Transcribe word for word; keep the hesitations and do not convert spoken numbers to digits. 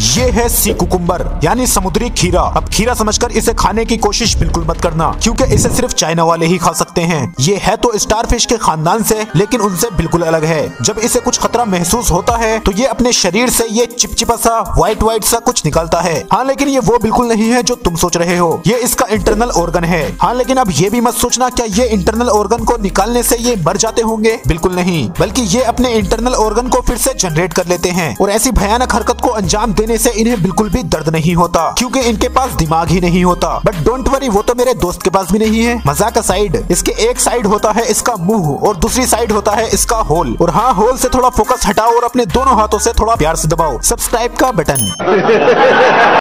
ये है sea cucumber यानी समुद्री खीरा। अब खीरा समझकर इसे खाने की कोशिश बिल्कुल मत करना, क्योंकि इसे सिर्फ चाइना वाले ही खा सकते हैं। ये है तो स्टारफिश के खानदान से, लेकिन उनसे बिल्कुल अलग है। जब इसे कुछ खतरा महसूस होता है तो ये अपने शरीर से ये चिपचिपा सा व्हाइट व्हाइट सा कुछ निकालता है। हाँ, लेकिन ये वो बिल्कुल नहीं है जो तुम सोच रहे हो। ये इसका इंटरनल ऑर्गन है। हाँ, लेकिन अब ये भी मत सोचना क्या ये इंटरनल ऑर्गन को निकालने से ये मर जाते होंगे। बिल्कुल नहीं, बल्कि ये अपने इंटरनल ऑर्गन को फिर से जनरेट कर लेते हैं और ऐसी भयानक हरकत को अंजाम देने से इन्हें बिल्कुल भी दर्द नहीं होता, क्योंकि इनके पास दिमाग ही नहीं होता। बट डोंट वरी, वो तो मेरे दोस्त के पास भी नहीं है। मजाक असाइड, इसके एक साइड होता है इसका मुंह और दूसरी साइड होता है इसका होल। और हाँ, होल से थोड़ा फोकस हटाओ और अपने दोनों हाथों से थोड़ा प्यार से दबाओ सब्सक्राइब का बटन।